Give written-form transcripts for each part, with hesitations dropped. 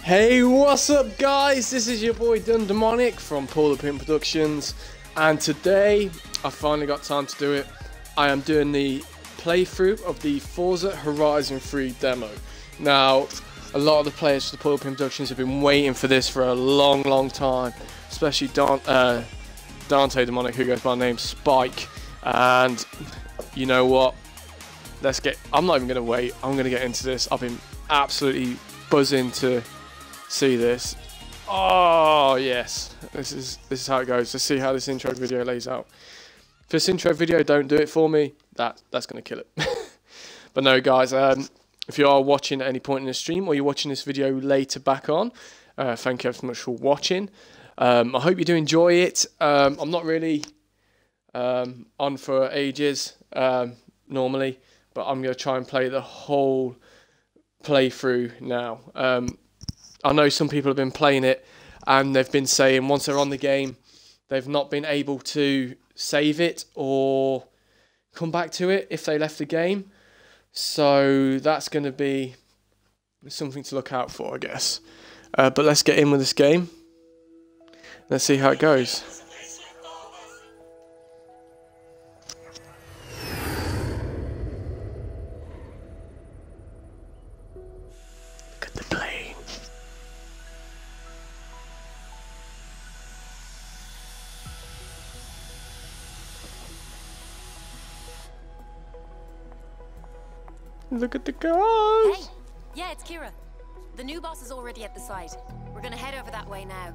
Hey, what's up guys? This is your boy DunnDEMONIC from PTPP Productions, and today I finally got time to do it. I am doing the playthrough of the Forza Horizon 3 demo. Now, a lot of the players for the PTPP Productions have been waiting for this for a long time, especially DunnDEMONIC, who goes by the name Spike. And you know what? I'm not even going to wait. I'm going to get into this. I've been absolutely buzzing to see this. Oh yes, this is how it goes. Let's see how this intro video lays out. If this intro video don't do it for me, that's gonna kill it. But no guys, if you are watching at any point in the stream, or you're watching this video later back on, thank you so much for watching. I hope you do enjoy it. I'm not really on for ages normally, but I'm gonna try and play the whole playthrough now. I know some people have been playing it and they've been saying once they're on the game they've not been able to save it or come back to it if they left the game, so that's going to be something to look out for, I guess. But let's get in with this game. Let's see how it goes. Look at the plane. Look at the cars! Hey! Yeah, it's Kira. The new boss is already at the site. We're gonna head over that way now.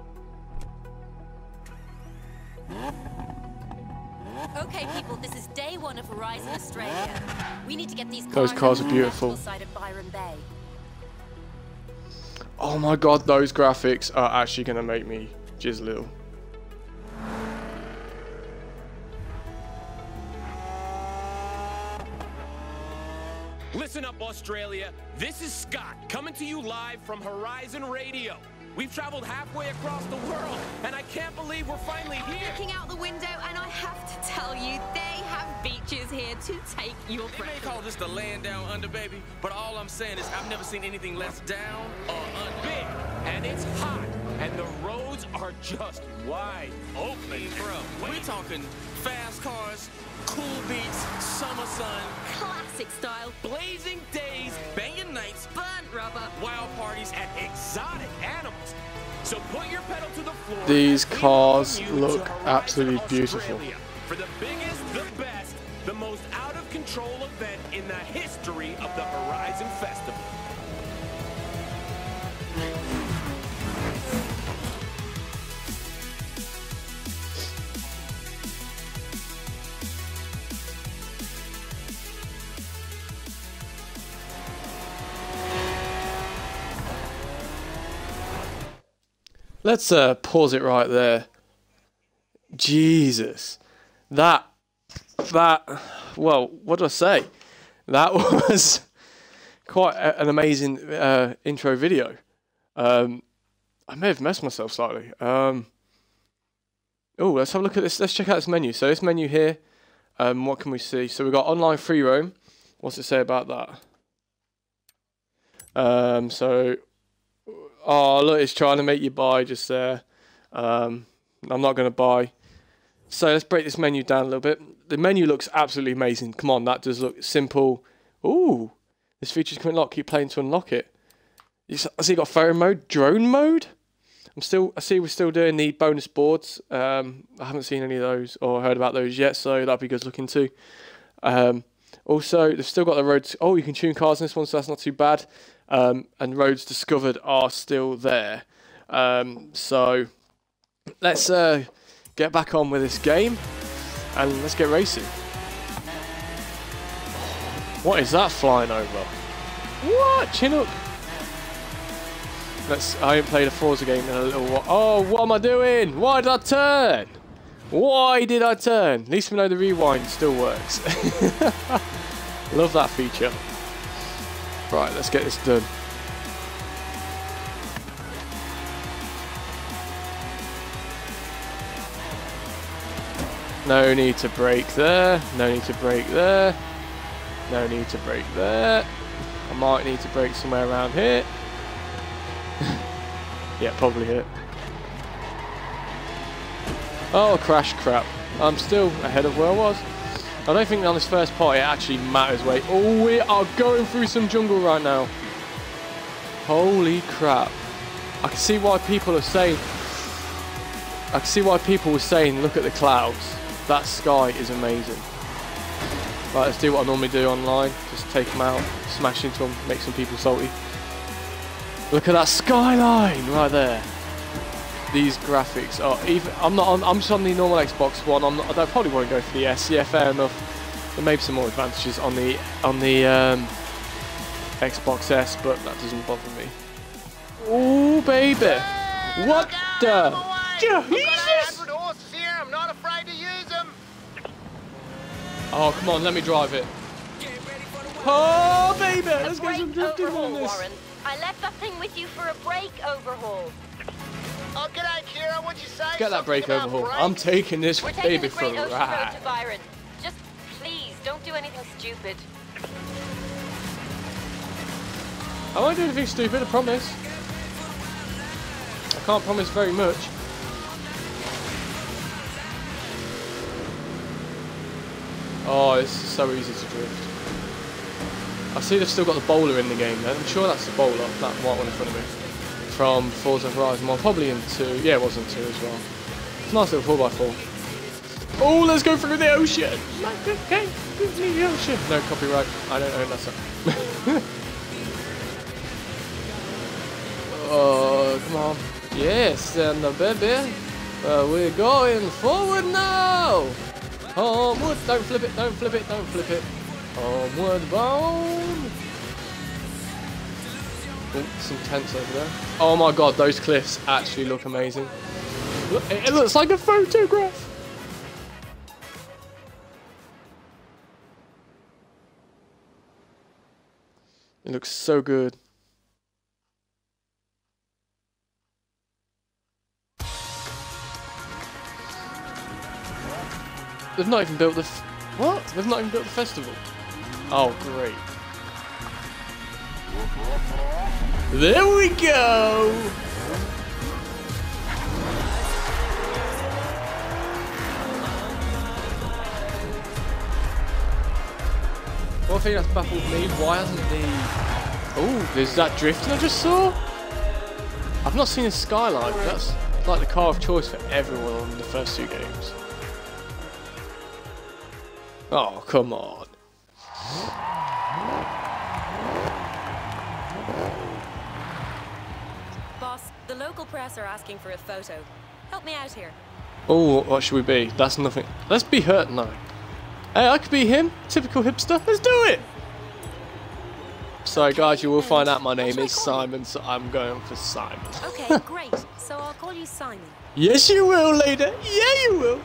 Okay, people, this is day one of Horizon Australia. We need to get these cars are beautiful. Side of Byron Bay. Oh my god, those graphics are actually gonna make me jizz little. Listen up, Australia. This is Scott, coming to you live from Horizon Radio. We've traveled halfway across the world, and I can't believe we're finally here. I'm looking out the window, and I have to tell you, they have beaches here to take your breath. They may call this the land down under, baby, but all I'm saying is I've never seen anything less down or under. Big, and it's hot, and the roads are just wide open. Bro, we're talking fast cars, cool beats, summer sun, Classic style, blazing days, banging nights, burnt rubber, wild parties, and exotic animals. So put your pedal to the floor. These as we cars welcome you look to Horizon absolutely beautiful. Australia for the biggest, the best, the most out of control event in the history of the Horizon Festival. Let's pause it right there. Jesus, well, what do I say? That was quite an amazing intro video. I may have messed myself slightly. Oh, let's have a look at this. Let's check out this menu. So this menu here, what can we see? So we've got online free roam. What's it say about that? Oh, look, it's trying to make you buy just there. I'm not going to buy. So let's break this menu down a little bit. The menu looks absolutely amazing. Come on, that does look simple. Ooh, this feature's coming locked. Keep playing to unlock it. I see you got phone mode, drone mode. I see we're still doing the bonus boards. I haven't seen any of those or heard about those yet, so that'd be good to look into. Also, they've still got the roads. Oh, you can tune cars in this one, so that's not too bad. And roads discovered are still there. So let's get back on with this game and let's get racing. What is that flying over? What? Chinook? I haven't played a Forza game in a little while. Oh, what am I doing? Why did I turn? Why did I turn? At least we know the rewind still works. Love that feature. Right, let's get this done. No need to brake there. No need to brake there. No need to brake there. I might need to brake somewhere around here. Yeah, probably hit. Oh, crash crap. I'm still ahead of where I was. I don't think on this first part it actually matters. Wait. Oh, we are going through some jungle right now. Holy crap. I can see why people are saying... I can see why people were saying, look at the clouds. That sky is amazing. Right, let's do what I normally do online. Just take them out, smash into them, make some people salty. Look at that skyline right there. These graphics are even. I'm just on the normal Xbox One. I probably won't go for the S. Yeah, fair enough. There may be some more advantages on the Xbox S, but that doesn't bother me. Oh baby, what the? Jesus! I'm not afraid to use them. Oh come on, let me drive it. Oh baby, let's get some drifting on this. Warren. I left that thing with you for a brake overhaul. Oh, g'day, Kira. What'd you say? Get that brake overhaul. I'm taking this We're baby taking for a the Great Ocean Road ride. to Byron. Just please, don't do anything stupid. I won't do anything stupid, I promise. I can't promise very much. Oh, it's so easy to drift. I see they've still got the bowler in the game then. I'm sure that's the bowler, that white one in front of me. From Forza Horizon 1, probably in 2. Yeah, it was in 2 as well. It's a nice little 4x4. Oh, let's go through the ocean! Okay, give me the ocean. No copyright. I don't own that stuff. Oh, come on. Yes, and baby. We're going forward now! Homeward, don't flip it, don't flip it, don't flip it. Homeward bound. Oh, some tents over there. Oh my god, those cliffs actually look amazing. Look, it looks like a photograph. It looks so good. They've not even built the what? They've not even built the festival. Oh, great. There we go! One thing that's baffled me, why hasn't the... Oh, there's that drifting I just saw? I've not seen a skyline, but that's like the car of choice for everyone in the first 2 games. Oh, come on. Boss, the local press are asking for a photo. Help me out here. Oh, what should we be? That's nothing. Let's be hurt now. Hey, I could be him. Typical hipster. Let's do it. Sorry, guys, you will find out my name is Simon, so I'm going for Simon. Okay, great. So I'll call you Simon. Yes, you will, lady. Yeah, you will.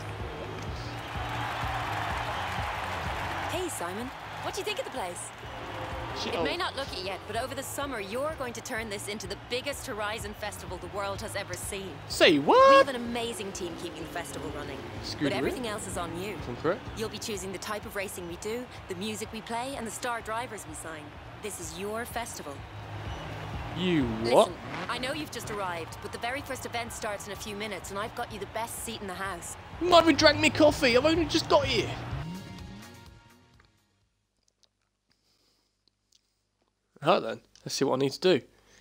Hey, Simon. What do you think of the place? It may not look it yet, but over the summer, you're going to turn this into the biggest Horizon festival the world has ever seen. Say We what? have an amazing team keeping the festival running. Scooter But everything else is on you. I'm correct. You'll be choosing the type of racing we do, the music we play, and the star drivers we sign. This is your festival. You what? Listen, I know you've just arrived, but the very first event starts in a few minutes, and I've got you the best seat in the house. You might have drank me coffee. I've only just got here. Alright then, let's see what I need to do.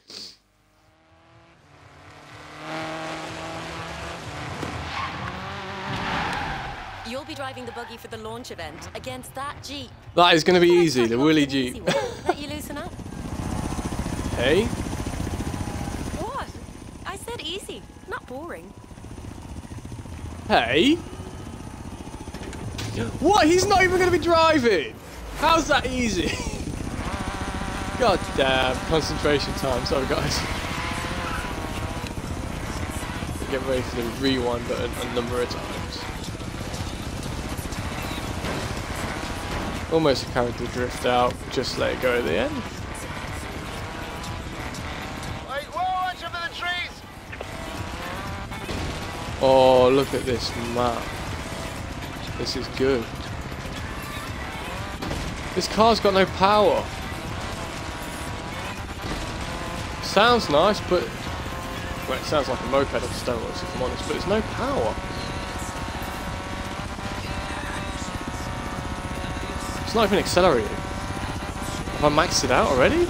You'll be driving the buggy for the launch event against that Jeep. That is going to be Let's easy, start the you off Willy with an easy Jeep. one. Let you loosen up. Hey? What? I said easy, not boring. Hey? What? He's not even going to be driving. How's that easy? God damn, concentration time. Sorry, guys. Get ready for the rewind button a number of times. Almost carried the drift out. Just let it go at the end. Wait, whoa, watch over the trees. Oh, look at this map. This is good. This car's got no power. sounds nice, but well, it sounds like a moped of steroids, if I'm honest. But there's no power. It's not even accelerating. Have I maxed it out already?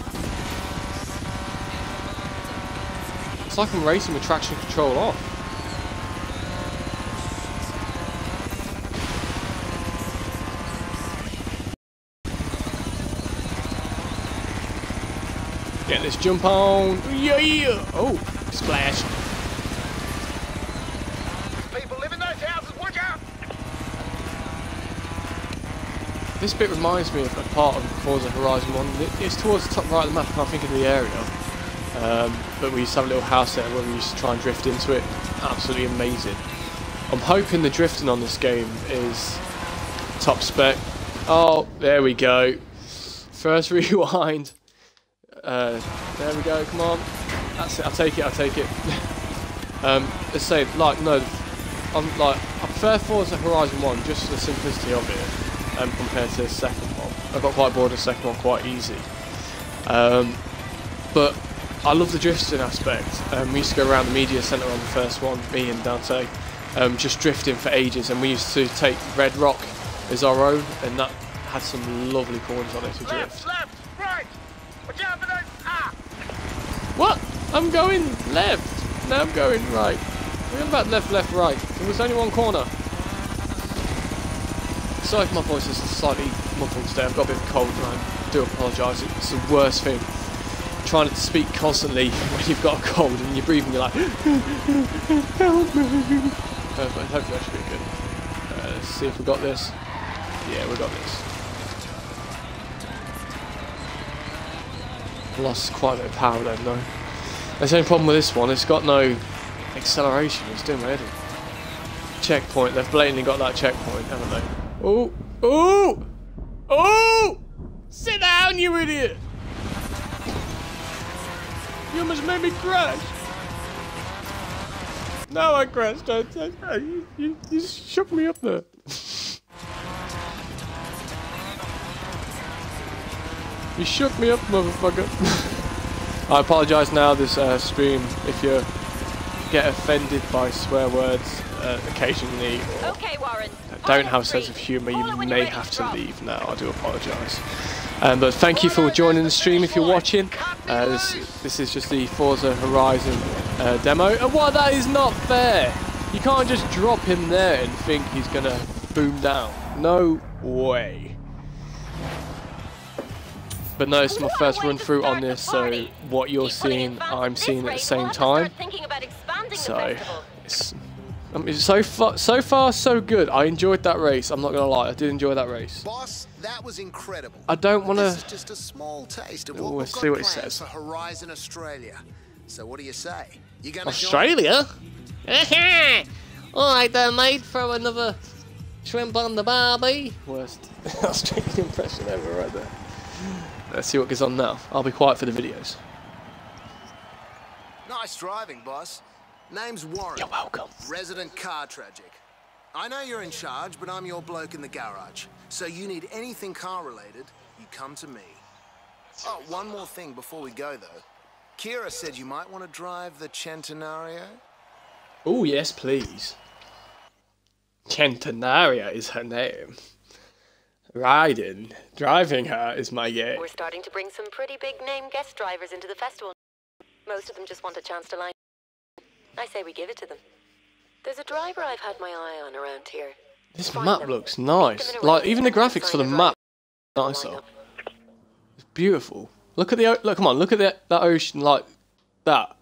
It's like I'm racing with traction control off. Get this jump on. Yeah! Oh, splash. People live in those houses, watch out! This bit reminds me of a part of Forza Horizon 1. It's towards the top right of the map, I can't think of the area. But we used to have a little house there where we used to try and drift into it. Absolutely amazing. I'm hoping the drifting on this game is top spec. Oh, there we go. First rewind. There we go, come on. That's it, I'll take it. Let's say, like, no, I prefer Forza Horizon 1 just for the simplicity of it compared to the second one. I got quite bored of the second one quite easy. But I love the drifting aspect. We used to go around the media centre on the first one, me and Dante, just drifting for ages, and we used to take Red Rock as our own, and that had some lovely corners on it to drift. Left, right! Watch out for those! Ah! What? I'm going left. No, I'm going right. We're about left, right. There was only one corner. Sorry if my voice is slightly muffled today. I've got a bit of a cold and I do apologise. It's the worst thing. Trying to speak constantly when you've got a cold and you're breathing, you're like, help me. But hopefully that should be good. Let's see if we got this. Yeah, we got this. Lost quite a bit of power then though. There's the only problem with this one, it's got no acceleration, it's doing my head in. Checkpoint, they've blatantly got that checkpoint, haven't they? Oh! Oh! Oh! Sit down, you idiot! You almost made me crash! No, I crashed, you shook me up there. You shook me up, motherfucker. I apologise now, this stream, if you get offended by swear words occasionally, or Okay, Warren. don't have a sense of humour, you may have to leave now. I do apologise. But thank you for joining the stream if you're watching. This is just the Forza Horizon demo. And what, that is not fair! You can't just drop him there and think he's gonna boom down. No way. But no, it's my first run through on this, so what you're seeing, I'm seeing at the same time. So it's so far so good. I enjoyed that race. I'm not gonna lie, I did enjoy that race. Boss, that was incredible. I don't want to. This is just a small taste of what we've got see what it planned says. for Horizon Australia. So what do you say? You gonna Australia? Alright then, mate. Throw another shrimp on the barbie. Worst Australian impression ever, right there. Let's see what goes on now. I'll be quiet for the videos. Nice driving, boss. Name's Warren. You're welcome. Resident car tragic. I know you're in charge, but I'm your bloke in the garage. So you need anything car related, you come to me. Oh, one more thing before we go though. Kira said you might want to drive the Centenario. Oh yes, please. Centenaria is her name. Driving her is my game. We're starting to bring some pretty big name guest drivers into the festival. Most of them just want a chance to line. I say we give it to them. There's a driver I've had my eye on around here. This map looks nice. Like even the graphics for the map, nicer. It's beautiful. Look at the look. Come on, look at that ocean like that.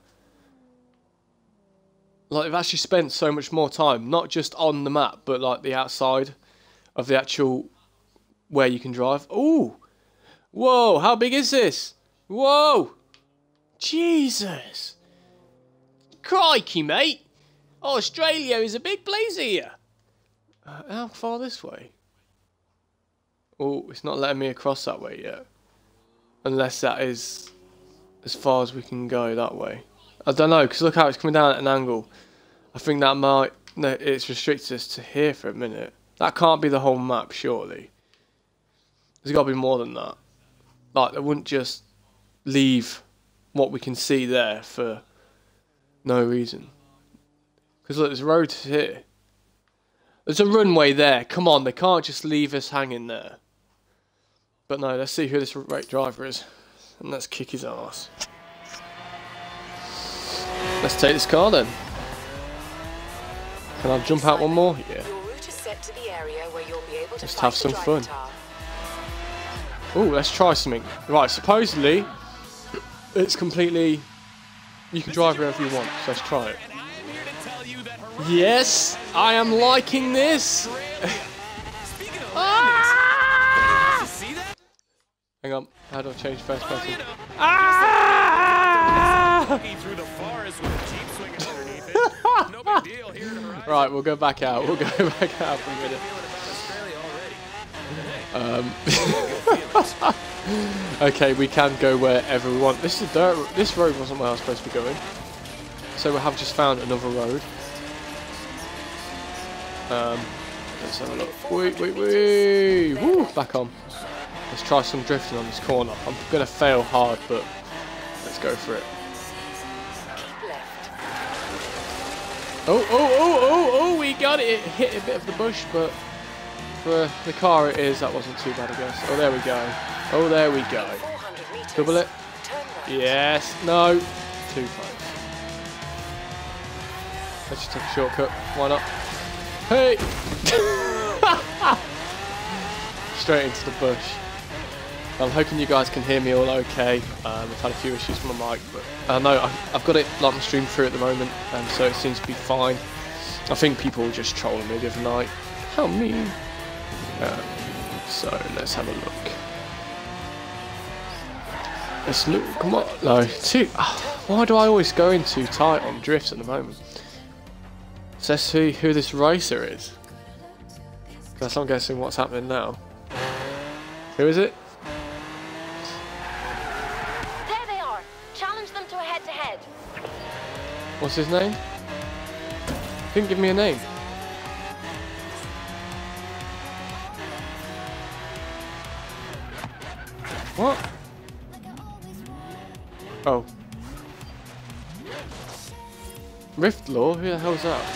Like they've actually spent so much more time, not just on the map, but like the outside of the actual where you can drive. Ooh, whoa! How big is this? Whoa! Jesus! Crikey, mate! Australia is a big place here. How far this way? Oh, it's not letting me across that way yet. Unless that is as far as we can go that way. I don't know, because look how it's coming down at an angle. I think that might... No, it's restricted us to here for a minute. That can't be the whole map, surely. There's got to be more than that. Like, they wouldn't just leave what we can see there for no reason. Because look, there's roads here. There's a runway there. Come on, they can't just leave us hanging there. But no, let's see who this driver is. And let's kick his ass. Let's take this car then. Can I jump out one more? Yeah. Just have some fun. Oh, let's try something. Right, supposedly, it's completely... You can drive wherever you want, so let's try it. Yes, I am liking this. Ah! Hang on, how do I change first person? Ah! Right, we'll go back out. We'll go back out for a minute. Okay, we can go wherever we want. This is dirt. This road wasn't where I was supposed to be going. So we have just found another road. Let's have a look. Wait. Woo! Back on. Let's try some drifting on this corner. I'm gonna fail hard, but let's go for it. Oh! We got it. It hit a bit of the bush, but for the car it is. That wasn't too bad, I guess. Oh, there we go. Oh, there we go. Double it. Yes. No. Too close. Let's just take a shortcut. Why not? Hey! Straight into the bush. I'm hoping you guys can hear me all okay. I've had a few issues with my mic, but I know I've got it like my stream through at the moment, and so it seems to be fine. I think people were just trolling me the other night. How mean. So let's have a look. Let's look. Come on. No. Why do I always go in too tight on drifts at the moment? So let's see who this racer is. That's I'm guessing what's happening now. Who is it? There they are. Challenge them to a head-to-head. What's his name? Didn't give me a name. What? Oh. Rift Law? Who the hell's that?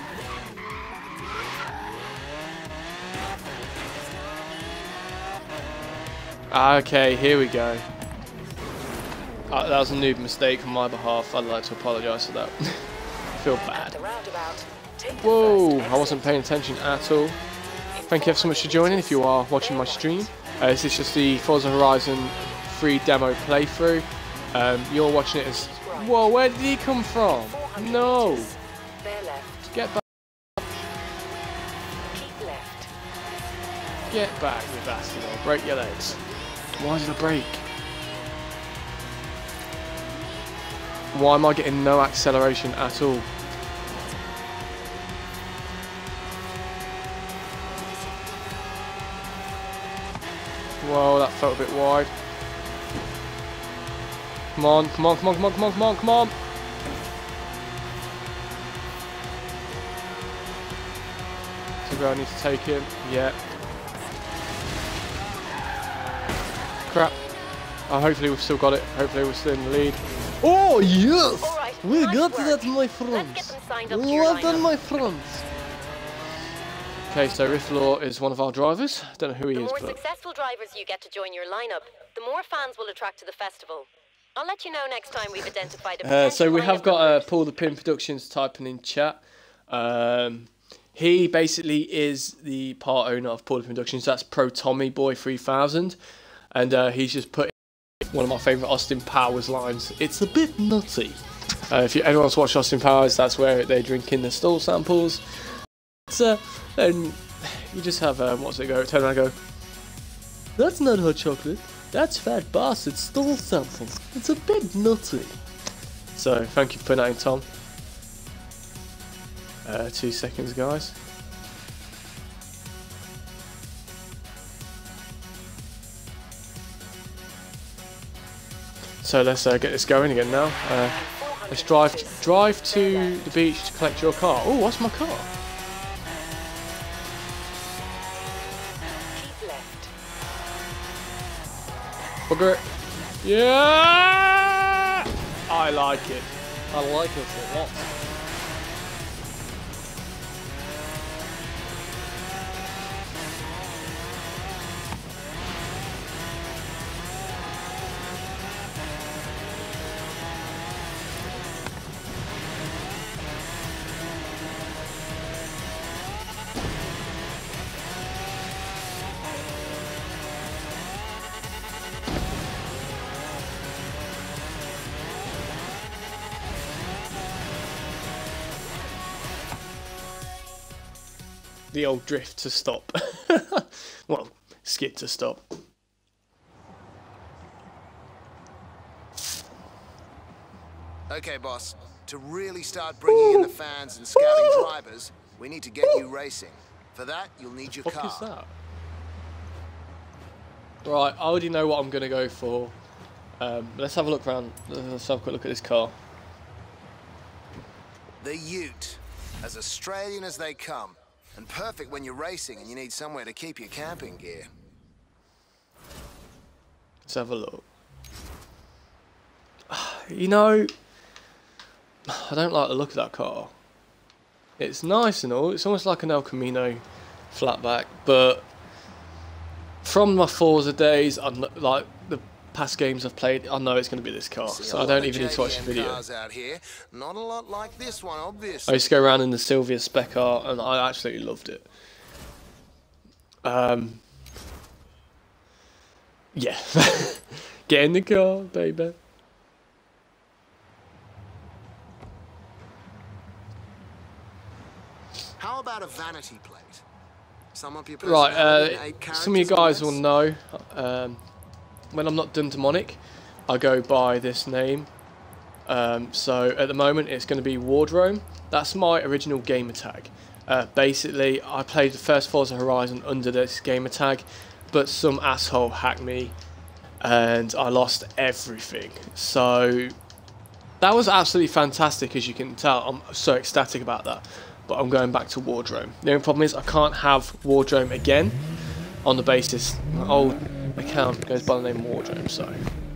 Okay, here we go. That was a noob mistake on my behalf. I'd like to apologise for that. I feel bad. Whoa, I wasn't paying attention at all. Thank you ever so much for joining if you are watching my stream. This is just the Forza Horizon free demo playthrough. You're watching it as... Whoa, where did he come from? No! Get back. Get back, you bastard. I'll break your legs. Why did I break? Why am I getting no acceleration at all? Whoa, that felt a bit wide. Come on. To where I need to take him. Yeah. Crap. Hopefully we've still got it. Hopefully we're still in the lead. Oh, yes! Right, We nice got work. that, my friends. Well done, my friends. Okay, so Rift Law is one of our drivers. Don't know who he The is, more but... successful drivers you get to join your lineup, the more fans will attract to the festival. I'll let you know next time we've identified a So we have lineup got members. Paul the Pin Productions typing in chat. He basically is the part owner of Paul the Pin Productions. That's Pro Tommy Boy 3000, and he's just put one of my favourite Austin Powers lines. It's a bit nutty. If anyone's watched Austin Powers, that's where they're drinking the stall samples. Then you just have what's it go? Turn around and go. That's not hot chocolate. That's fat bastard stall sample. It's a bit nutty. So thank you for putting that in, Tom. 2 seconds, guys. So let's get this going again now. Let's drive to the beach to collect your car. Oh, what's my car? Keep left. Bugger it. Yeah! I like it. I like it a lot. The old drift to stop. Well, skid to stop. Okay, boss. To really start bringing in the fans and scouting drivers, we need to get you racing. For that, you'll need your car. What is that? Right, I already know what I'm going to go for. Let's have a look around. Let's have a quick look at this car. The Ute. As Australian as they come. And perfect when you're racing and you need somewhere to keep your camping gear. Let's have a look. You know, I don't like the look of that car. It's nice and all. It's almost like an El Camino flatback, but from my Forza days, like the past games I've played, I know it's going to be this car, so I don't even need to watch the video. Out here. Not a lot like this one, obviously. I used to go around in the Sylvia spec car, and I absolutely loved it. Yeah. Get in the car, baby. How about a vanity plate? Some of your Right, some of you guys will know, when I'm not DunnDEMONIC, I go by this name. So at the moment it's going to be Wardrome. That's my original gamer tag. Basically, I played the first Forza Horizon under this gamer tag, but some asshole hacked me and I lost everything. So that was absolutely fantastic, as you can tell. I'm so ecstatic about that. But I'm going back to Wardrome. The only problem is I can't have Wardrome again on the basis my old account goes by the name Wardrome, so.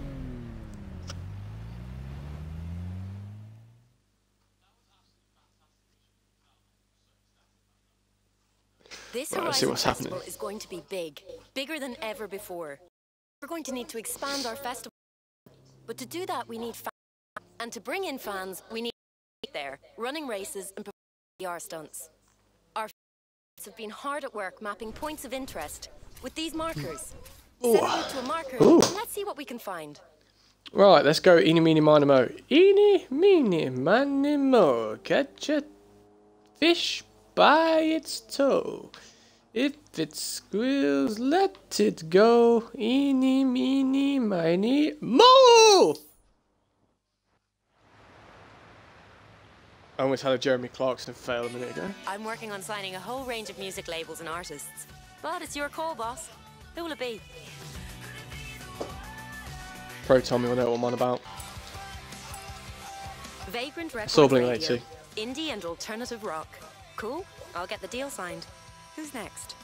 This Right, let's see Horizon what's Festival happening. is going to be big. Bigger than ever before. We're going to need to expand our festival. But to do that, we need fans. And to bring in fans, we need there, running races and performing PR stunts. Our fans have been hard at work mapping points of interest with these markers. Set it out to a marker, and let's see what we can find. Right, let's go eeny, meeny, miny, mo. Eeny, meeny, miny, mo. Catch a fish by its toe. If it squeals, let it go. Eeny, meeny, miny, mo! I almost had a Jeremy Clarkson fail a minute ago. I'm working on signing a whole range of music labels and artists. But it's your call, boss. Who will it be? Pro Tommy will know what I'm on about. Vagrant Records Saw Blink Radio. 82. Indie and alternative rock. Cool. I'll get the deal signed. Who's next?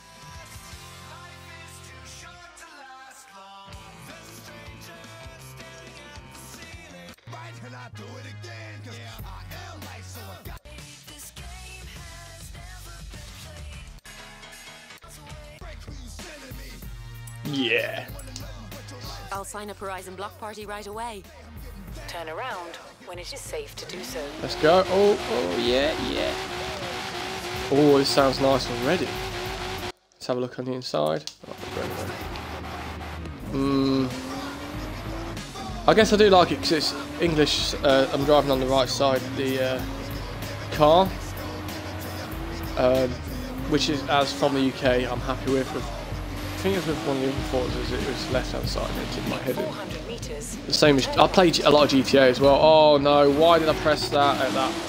Yeah. I'll sign up Horizon Block Party right away. Turn around when it is safe to do so. Let's go. Oh, yeah, yeah. Oh, this sounds nice already. Let's have a look on the inside. I guess I do like it because it's English. I'm driving on the right side of the car, which is, as from the UK, I'm happy with. I think it was with one of the other Forzas, it was left hand side and it did my head in. 400 meters. The same as, I played a lot of GTA as well. Oh no, why did I press that at that?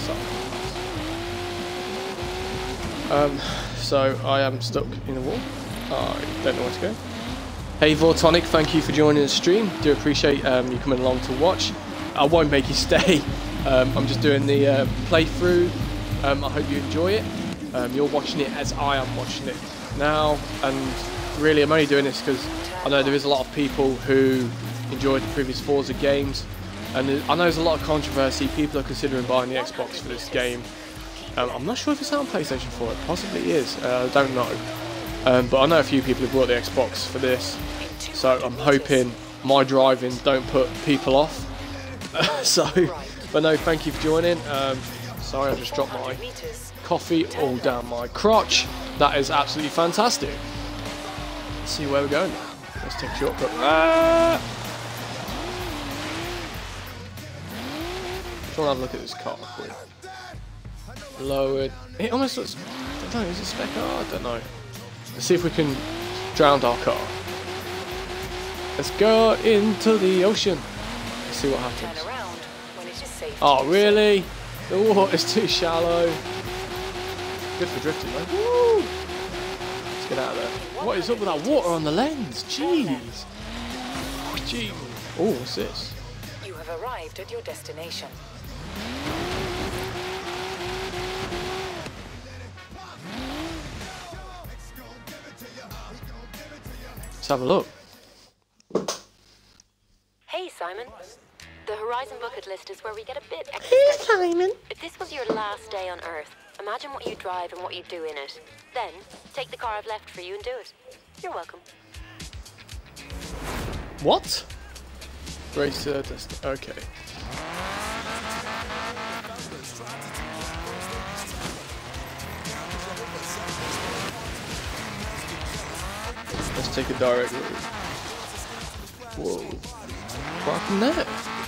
So I am stuck in the wall. I don't know where to go. Hey Vortonic, thank you for joining the stream. Do appreciate you coming along to watch. I won't make you stay. I'm just doing the playthrough. I hope you enjoy it. You're watching it as I am watching it now, and really I'm only doing this because I know there is a lot of people who enjoyed the previous Forza games, And I know there's a lot of controversy. People are considering buying the Xbox for this game. I'm not sure if it's on PlayStation 4. It possibly is. I don't know. But I know a few people have bought the Xbox for this. So I'm hoping my driving don't put people off. But no, thank you for joining. Sorry, I just dropped my coffee all down my crotch. That is absolutely fantastic. Let's see where we're going now. Let's take a shortcut. Just want to have a look at this car quick. Lowered. It almost looks. I don't know. Is it spec car? I don't know. Let's see if we can drown our car. Let's go into the ocean. Let's see what happens. Oh really? The water's too shallow. Good for drifting though. Woo! Let's get out of there. What is up with that water on the lens? Jeez. Jeez. Oh, what's this? You have arrived at your destination. Let's have a look. Hey, Simon. The Horizon bucket list is where we get a bit extra. Hey, Simon. If this was your last day on Earth, imagine what you drive and what you do in it. Then, take the car I've left for you and do it. You're welcome. What? Race okay. Let's take a direct route. Whoa. What happened there?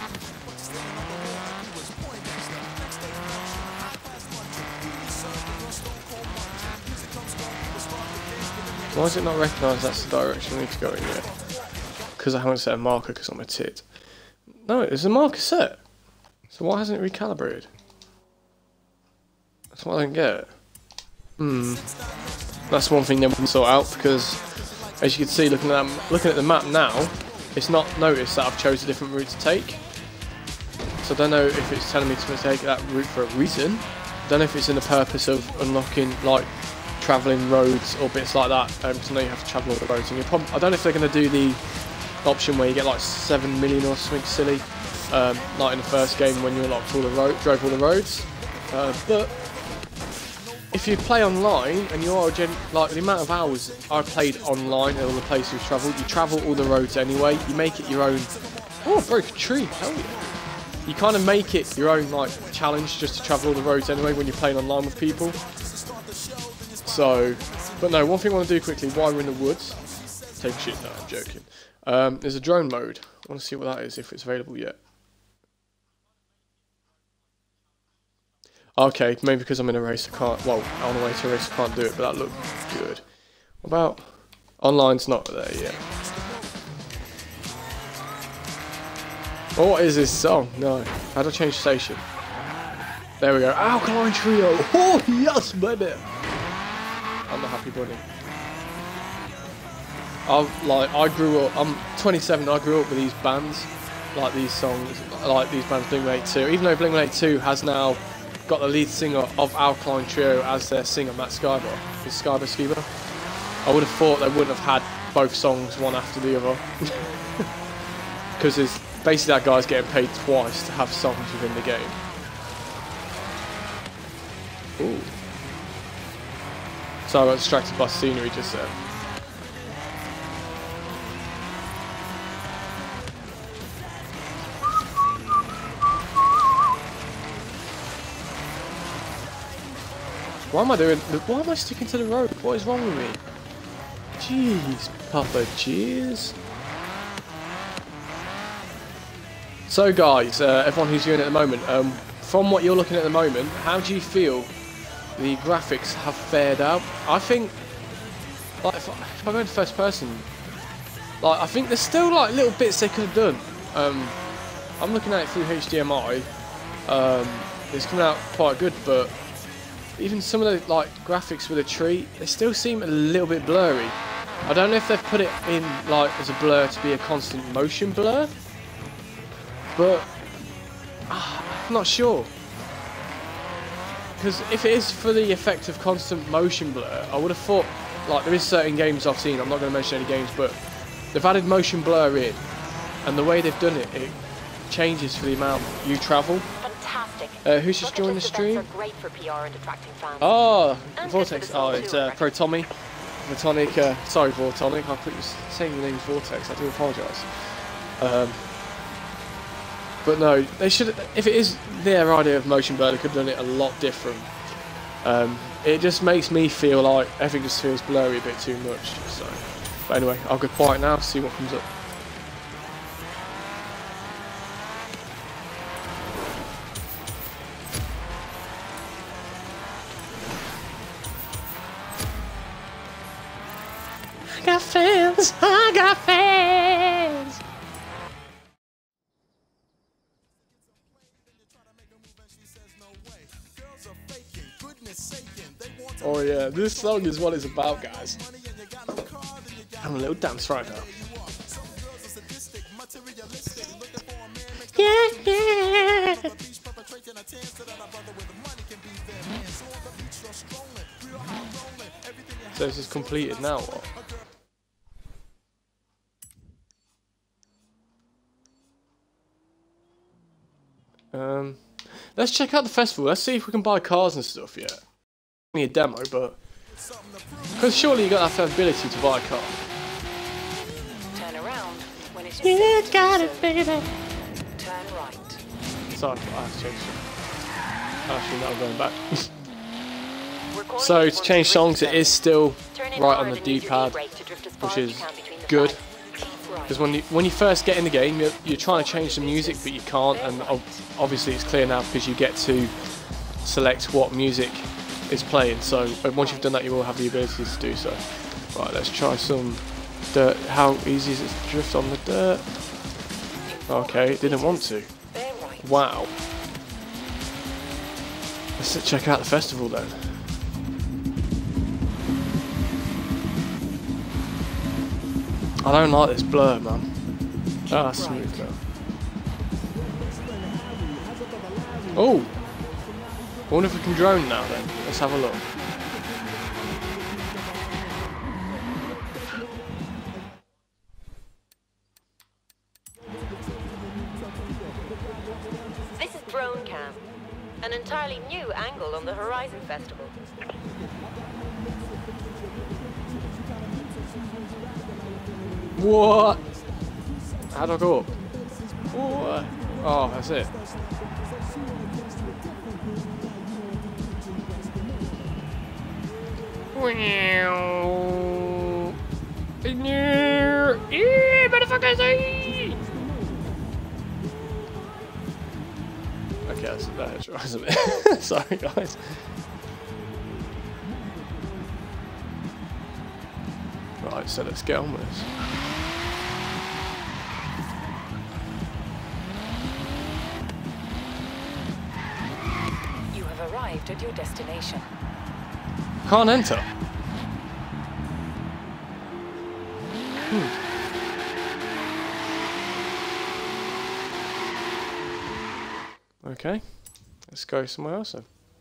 Why does it not recognise that's the direction I need to go in yet? Because I haven't set a marker because I'm a tit. No, there's a marker set. So why hasn't it recalibrated? That's what I don't get. That's one thing that we can sort out because, as you can see, looking at the map now, it's not noticed that I've chosen a different route to take. So I don't know if it's telling me to take that route for a reason. I don't know if it's in the purpose of unlocking like travelling roads or bits like that. Because I know you have to travel all the roads, and I don't know if they're going to do the option where you get like 7 million or something silly, like in the first game when you unlocked all the drove all the roads. But if you play online and you are like the amount of hours I've played online and all the places you've travelled, you travel all the roads anyway. You make it your own. Oh, I broke a tree. Hell yeah! You kind of make it your own like challenge just to travel all the roads anyway when you're playing online with people. So, but no, one thing I want to do quickly while we're in the woods. Take a shit. No, I'm joking. There's a drone mode. I want to see what that is, if it's available yet. Okay, maybe because I'm in a race I can't, well, on the way to a race I can't do it, but that looked good. What about, online's not there yet. Oh, what is this song? No, how do I change station? There we go, Alkaline Trio! Oh yes, baby! I'm a happy bunny. I grew up, I'm 27, I grew up with these bands, like these songs, like these bands, Blink-182. Even though Blink-182 has now got the lead singer of Alkaline Trio as their singer, Matt Skiba. I would have thought they wouldn't have had both songs one after the other. Because it's basically that guy's getting paid twice to have songs within the game. Ooh. So I got distracted by scenery just there. Why am I sticking to the road? What is wrong with me? Jeez, Papa, cheers. So guys, everyone who's viewing at the moment, from what you're looking at the moment, how do you feel the graphics have fared out? I think, like, if I go into first person, like, I think there's still like little bits they could have done. I'm looking at it through HDMI. It's coming out quite good, but even some of the like graphics with a tree, they still seem a little bit blurry. I don't know if they've put it in like as a blur to be a constant motion blur, but I'm not sure. Because if it is for the effect of constant motion blur, I would have thought, like, there is certain games I've seen, I'm not going to mention any games, but they've added motion blur in, and the way they've done it, changes for the amount you travel. Fantastic. Who's just joined the stream? Are great for PR and attracting fans. Oh, And Vortex. good for the Oh, soul it's too, I reckon. Pro Tommy. Vortonic. Sorry, Vortonic. I thought you were saying your name's Vortex. I do apologise. But no, they should. If it is their idea of motion blur, they could have done it a lot different. It just makes me feel like everything just feels blurry a bit too much. So, but anyway, I'll go quiet now. See what comes up. I got fans. I got fans. Oh yeah, this song is what it's about, guys. I'm a little dance right now. Yeah, yeah. So this is completed now, what? Let's check out the festival. Let's see if we can buy cars and stuff yet. Me a demo, but because surely you got that ability to buy a car. Turn around when it's You got it, baby. Turn right. Sorry, I have to change it. Actually, no, I'm going back. Recording So to is change songs, it is still Turn in right on hard the and use your D-pad, e-brake to drift as far which as is you can between the good. sides. Keep right. Because when you first get in the game, you're trying to change the music, but you can't, and obviously it's clear now because you get to select what music is playing. So once you've done that, you will have the ability to do so. Right, let's try some dirt. How easy is it to drift on the dirt? Okay, didn't want to. Wow. Let's check out the festival then. I don't like this blur, man. Ah, that's smooth now. Oh! I wonder if we can drone now then. Let's have a look. This is Drone Cam, an entirely new angle on the Horizon Festival. What? How do I go up? What? Oh, that's it. Okay, that's right, isn't it? Sorry, guys. Right, so let's get on with this. You have arrived at your destination. Can't enter. Okay, let's go somewhere else then.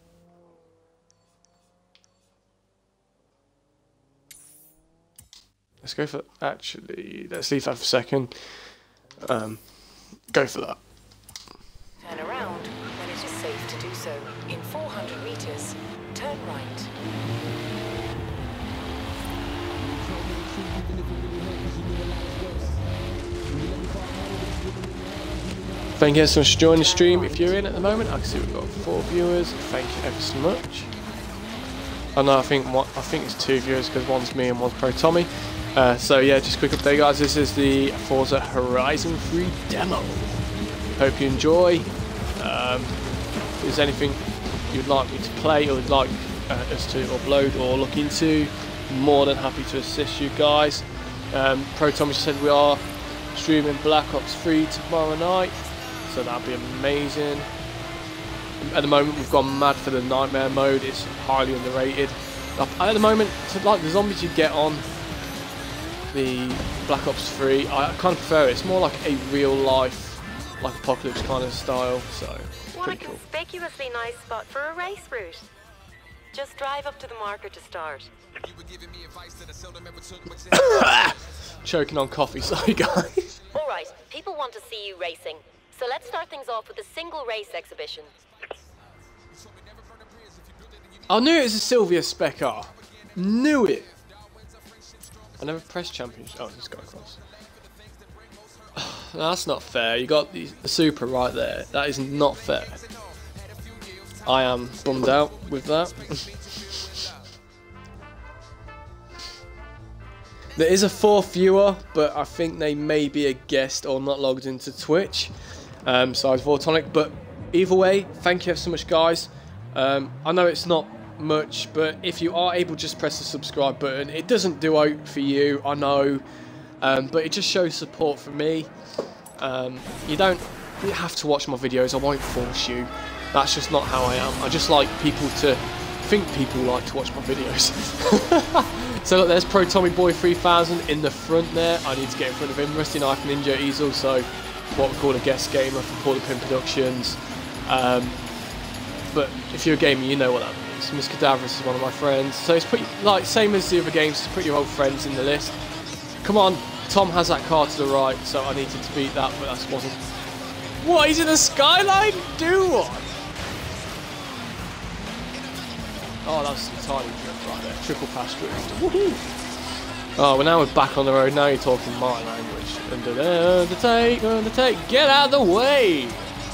Let's go for, actually, let's leave that for a second. Go for that. Turn around when it is safe to do so. In 400 meters, turn right. Thank you so much for joining the stream. If you're in at the moment, I can see we've got 4 viewers. Thank you ever so much. Oh no, I think it's 2 viewers because one's me and one's Pro Tommy. So yeah, just a quick update, guys. This is the Forza Horizon 3 demo. Hope you enjoy. If there's anything you'd like me to play or would like us to upload or look into, more than happy to assist you guys. Pro Tommy said we are streaming Black Ops 3 tomorrow night, so that'd be amazing. At the moment, we've gone mad for the Nightmare mode. It's highly underrated. At the moment, like the zombies you get on the Black Ops 3, I kind of prefer it. It's more like a real life, like apocalypse kind of style, so What a pretty cool. conspicuously nice spot for a race route. Just drive up to the marker to start. Choking on coffee, sorry guys. All right, people want to see you racing. So let's start things off with a single race exhibition. I knew it was a Sylvia Spec R. Knew it. I never pressed championship. Oh, just go across. No, that's not fair. You got the Super right there. That is not fair. I am bummed out with that. There is a fourth viewer, but I think they may be a guest or not logged into Twitch. So I was Vortonic, but either way, thank you ever so much, guys. I know it's not much, but if you are able, just press the subscribe button. It doesn't do out for you, I know, but it just shows support for me. You don't have to watch my videos. I won't force you. That's just not how I am. I just like people to think people like to watch my videos. So look, there's Pro Tommy Boy 3000 in the front there. I need to get in front of him. Rusty Knife Ninja, he's also what we call a guest gamer from Porter Pin Productions. But if you're a gamer, you know what that means. Miss Cadaverous is one of my friends. So it's pretty, like, same as the other games, it's pretty old friends in the list. Come on, Tom has that car to the right, so I needed to beat that, but that wasn't... What, he's in a skyline? Do what? Oh, that's some tiny drift right there. Triple pass drift. Woohoo! Oh, well, now we're back on the road. Now you're talking my language. Undertake, undertake, get out of the way!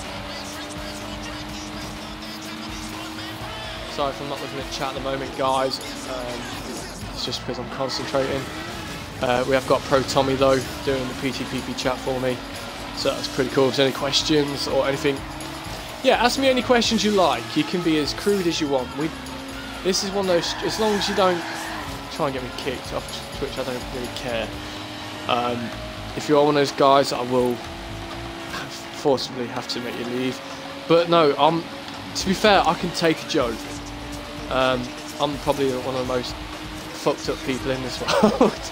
Sorry if I'm not looking at chat at the moment, guys. It's just because I'm concentrating. We have got Pro Tommy, though, doing the PTPP chat for me. So that's pretty cool. If there's any questions or anything, yeah, ask me any questions you like. You can be as crude as you want. This is one of those, as long as you don't try and get me kicked off Twitch, I don't really care. If you're one of those guys, I will forcibly have to make you leave. But no, to be fair, I can take a joke. I'm probably one of the most fucked up people in this world.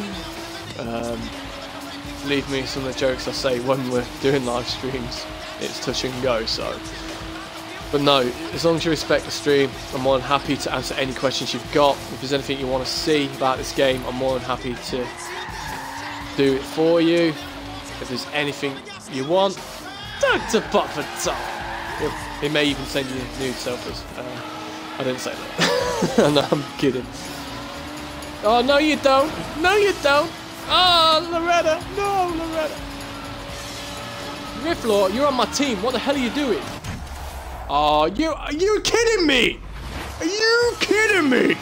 Believe me, some of the jokes I say when we're doing live streams, it's touch and go, so. But no, as long as you respect the stream, I'm more than happy to answer any questions you've got. If there's anything you want to see about this game, I'm more than happy to do it for you. If there's anything you want, Dr. Papa Tom. He may even send you nude selfies. I didn't say that. No, I'm kidding. Oh, no you don't. No you don't. Oh, Loretta. No, Loretta. Rifflaw, you're on my team. What the hell are you doing? Oh, are you kidding me? Are you kidding me?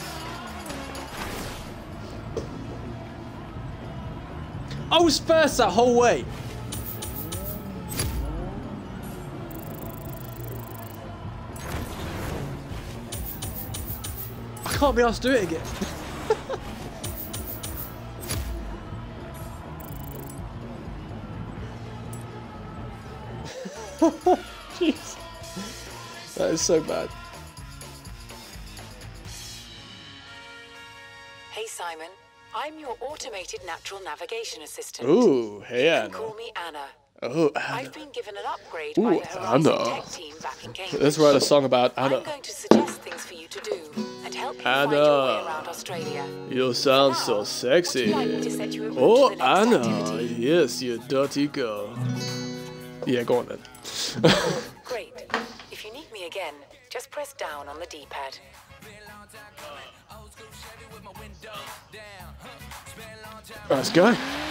I was first that whole way. I can't be asked to do it again. Jeez. That is so bad. Hey Simon, I'm your automated natural navigation assistant. Ooh, hey Anna. You can call me Anna. Oh, Anna. I've been given an upgrade by the Horizon Tech team back in Cambridge. Let's write a song about Anna. I'm going to suggest things for you to do and help you find your way around Australia. You sound so sexy. Would you like me to set you a route Oh, to the next Anna. activity? Yes, you dirty girl. Yeah, go on then. Great. If you need me again, just press down on the D-pad. Let's go.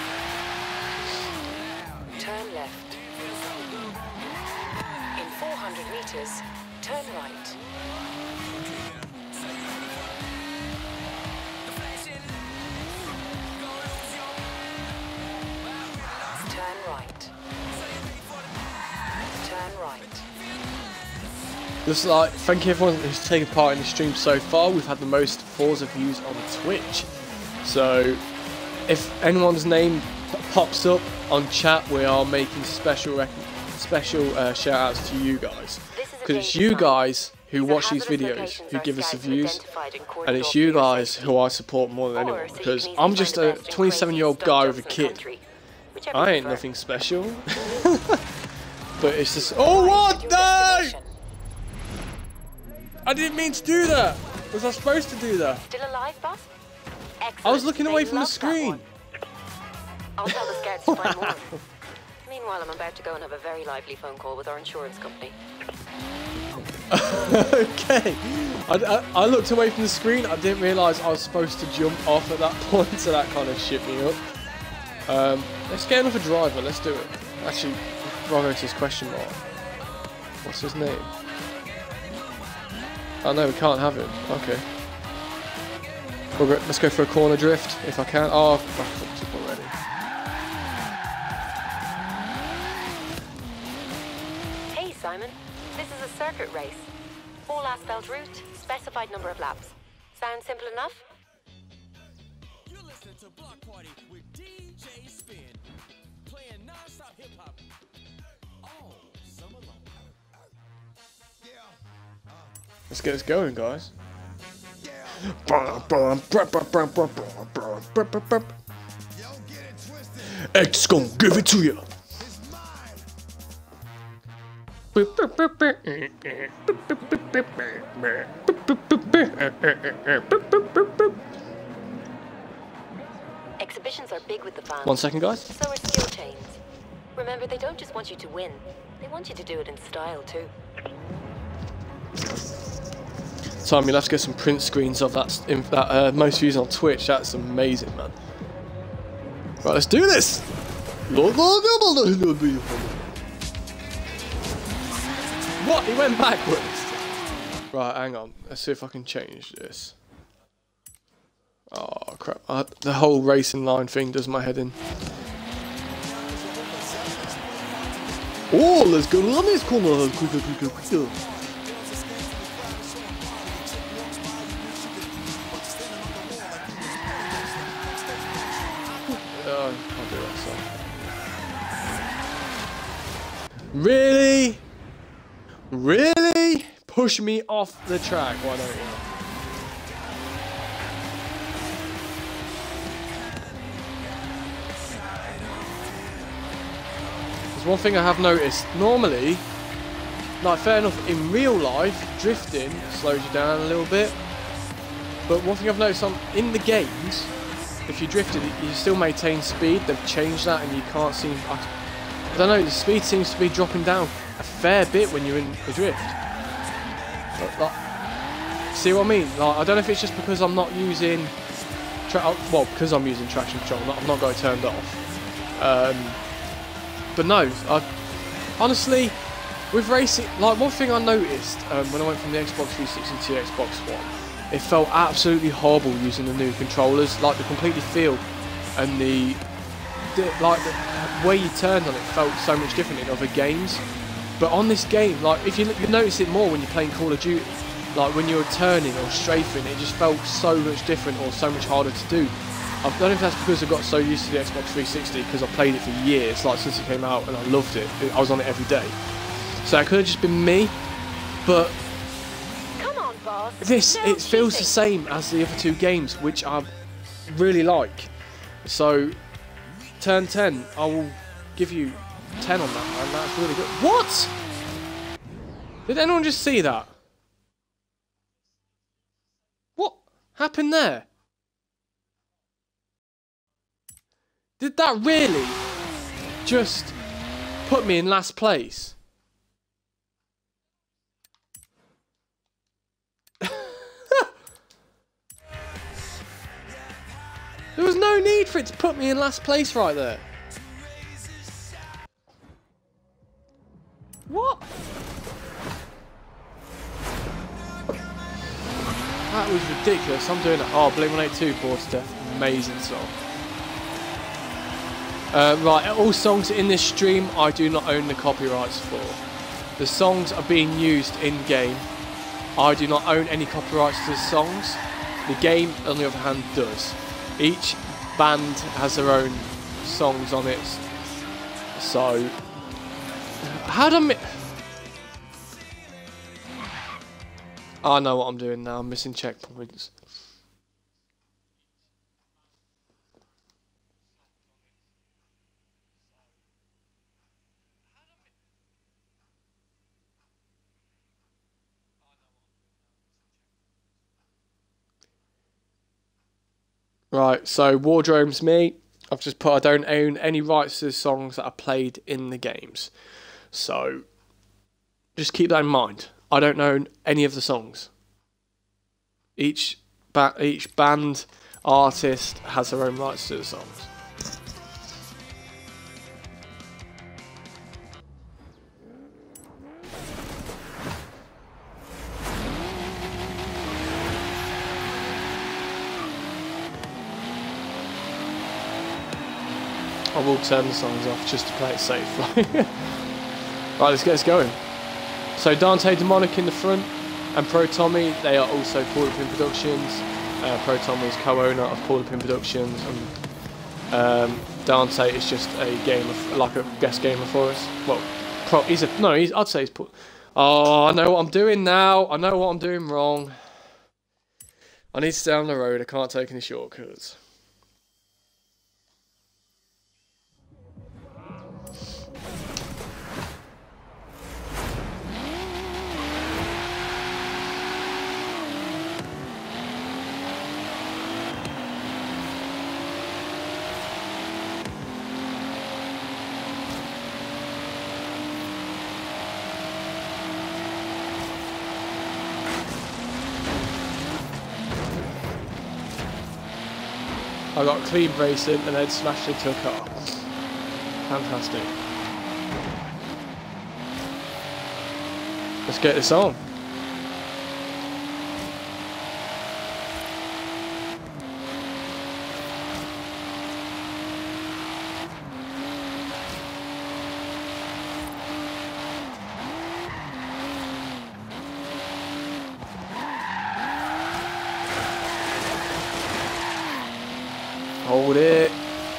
Turn left. In 400 meters, turn right. Turn right. Turn right. Looks like, thank you everyone who's taken part in the stream so far. We've had the most Forza views on Twitch. So, if anyone's name pops up on chat, we are making special shout outs to you guys. Because it's you guys who watch these videos, who give us the views, and it's you guys who I support more than anyone. Because I'm just a 27-year-old guy with a kid. I ain't nothing special. But it's just, oh what? No! I didn't mean to do that. Was I supposed to do that? Still alive, boss? I was looking away from the screen. I'll tell the scouts to find more. Meanwhile, I'm about to go and have a very lively phone call with our insurance company. Okay. I looked away from the screen. I didn't realise I was supposed to jump off at that point, so that kind of shit me up. Let's get another driver. Let's do it. Actually, before I go to his question mark. What's his name? Oh no, we can't have him. Okay. Let's go for a corner drift if I can. Oh, I fucked up already. Hey Simon, this is a circuit race. All asphalt route, specified number of laps. Sound simple enough? You're listening to Block Party with DJ Spin, playing non-stop hip-hop all summer long. Let's get this going, guys. X gon' give it to you. Exhibitions are big with the fans. 1 second, guys. So are skill chains. Remember, they don't just want you to win. They want you to do it in style, too. Tom, you'll have to get some print screens of that most views on Twitch. That's amazing, man. Right, let's do this. What? He went backwards. Right, hang on. Let's see if I can change this. Oh crap! The whole racing line thing does my head in. Oh, let's go on this corner. Quicker. Oh, I'll do that song. Really? Really? Push me off the track, why don't you? There's one thing I have noticed. Normally, like fair enough, in real life, drifting slows you down a little bit. But one thing I've noticed in the games, if you drifted, you still maintain speed. They've changed that, and you can't seem. I don't know. The speed seems to be dropping down a fair bit when you're in the drift. See what I mean? Like, I don't know if it's just because I'm not using. Because I'm using traction control. I've not got it turned off. But no, honestly, with racing, like one thing I noticed when I went from the Xbox 360 to the Xbox One, it felt absolutely horrible using the new controllers. Like the completely feel and the way you turned on it felt so much different in other games. But on this game, like if you notice it more when you're playing Call of Duty, like when you're turning or strafing, it just felt so much different or so much harder to do. I don't know if that's because I got so used to the Xbox 360 because I played it for years, like since it came out, and I loved it. I was on it every day. So it could have just been me, but Come on, boss. it feels the same as the other two games, which I really like. So turn 10, I will give you 10 on that, man. That's really good. What? Did anyone just see that? What happened there? Did that really just put me in last place? There was no need for it to put me in last place right there. What? That was ridiculous. I'm doing it. Oh, Blink-182, Bored to Death. Amazing song. Right, all songs in this stream I do not own the copyrights for. The songs are being used in-game. I do not own any copyrights to the songs. The game, on the other hand, does. Each band has their own songs on it. So, how do I know what I'm doing now. I'm missing checkpoints. Right, so Wardrobe's me. I've just put I don't own any rights to the songs that are played in the games. So just keep that in mind. I don't own any of the songs. Each band, artist has their own rights to the songs. I will turn the songs off just to play it safe. Right, let's get us going. So DunnDEMONIC in the front, and Pro Tommy, they are also PTPP Productions. Pro Tommy is co-owner of PTPP Productions, and Dante is just a gamer, like a guest gamer for us. Well, I'd say he's put. Oh, I know what I'm doing now. I know what I'm doing wrong. I need to stay on the road. I can't take any shortcuts. I got clean racing and then smashed into a car. Fantastic. Let's get this on. Hold it.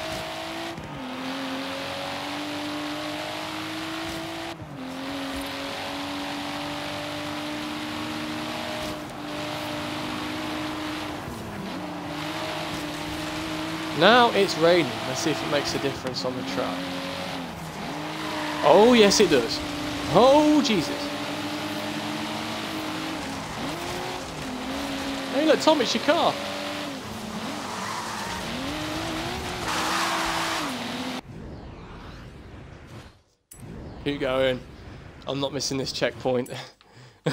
Now it's raining. Let's see if it makes a difference on the track. Oh, yes it does. Oh, Jesus. Hey, look, Tom, it's your car. Keep going. I'm not missing this checkpoint. Well,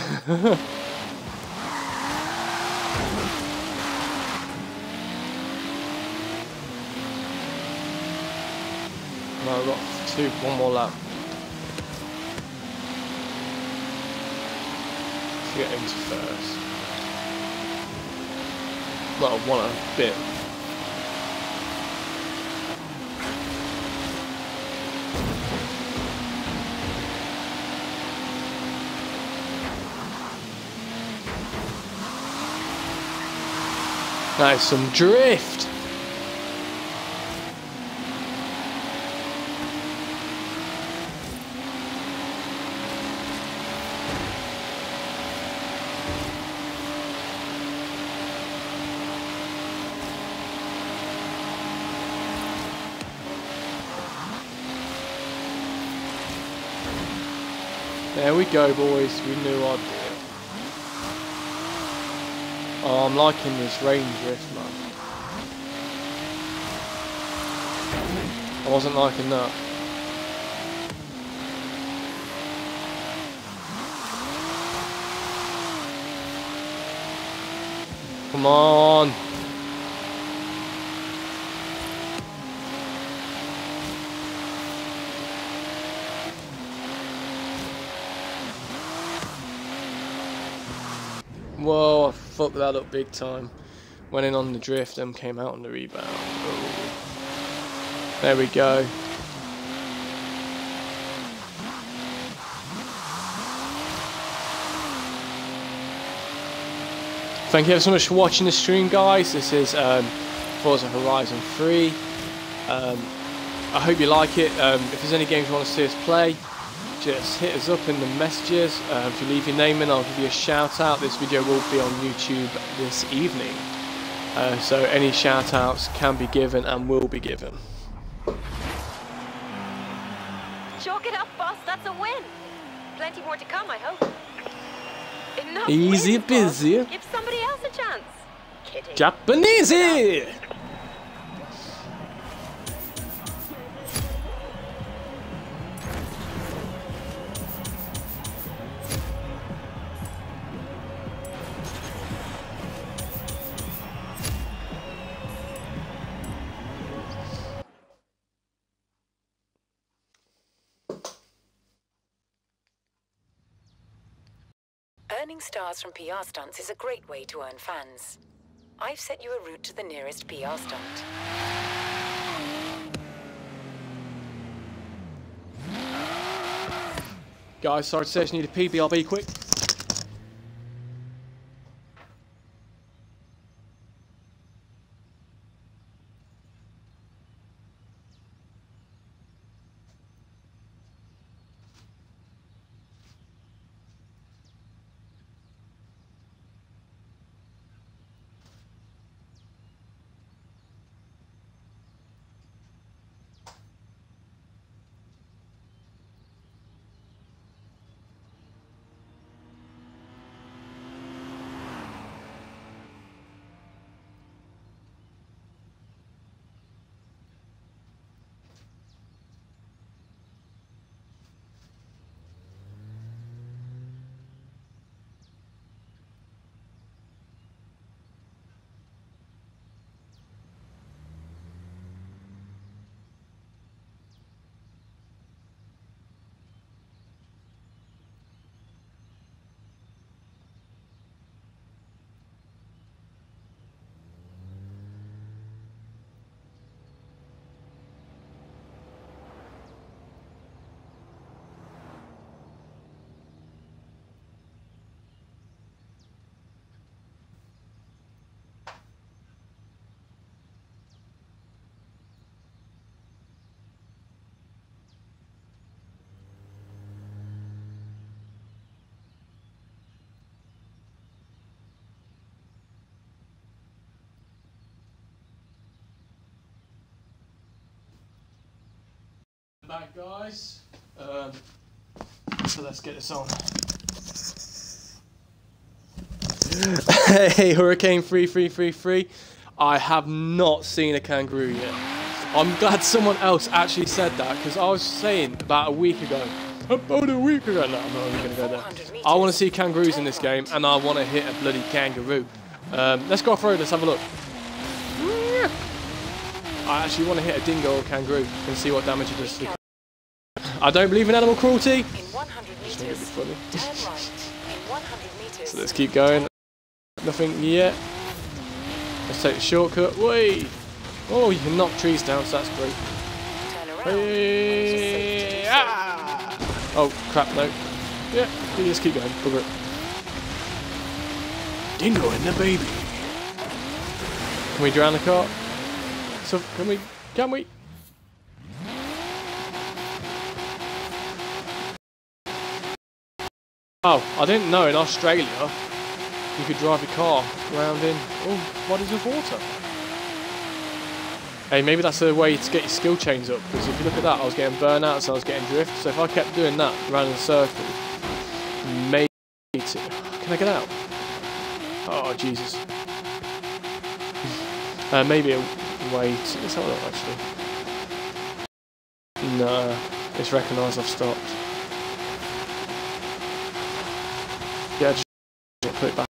I've got one more lap to get into first. Well, one a bit. Nice, some drift. There we go, boys. We knew I'd do it. Oh, I'm liking this rain drift, man. I wasn't liking that. Come on. Whoa, I fucked that up big time. Went in on the drift and came out on the rebound. Oh. There we go. Thank you ever so much for watching the stream, guys. This is Forza Horizon 3. I hope you like it. If there's any games you want to see us play, just hit us up in the messages. If you leave your name in, I'll give you a shout out. This video will be on YouTube this evening. So any shout outs can be given and will be given. Chalk it up, boss. That's a win. Plenty more to come, I hope. Enough Easy wins, busy. boss. Give somebody else a chance. Kidding. Japanesey! Earning stars from PR stunts is a great way to earn fans. I've set you a route to the nearest PR stunt. Guys, sorry to say, I just need a PB, I'll be quick. Back, guys. So let's get this on. Hey, Hurricane 3333. I have not seen a kangaroo yet. I'm glad someone else actually said that, because I was saying about a week ago. About a week ago. No, I'm not even going to go there. I want to see kangaroos in this game, and I want to hit a bloody kangaroo. Let's go off-road, let's have a look. I actually want to hit a dingo or kangaroo and see what damage it does. I don't believe in animal cruelty. In 100 meters, turn right. In 100 meters. So let's keep going. Nothing yet. Let's take the shortcut. Wait. Oh, you can knock trees down, so that's great. Turn around. Hey. Ah. Oh, crap, no. Yeah, you just keep going. Bugger it. Dingo and the baby. Can we drown the car? So, can we? Oh, I didn't know in Australia you could drive your car around in bodies of water. Hey, maybe that's a way to get your skill chains up, because if you look at that, I was getting burnout, so I was getting drift. So if I kept doing that around in a circle, maybe... Can I get out? Oh, Jesus. Maybe a way to... Let's have a look, actually. No, it's recognised I've stopped. Yeah, just put it back.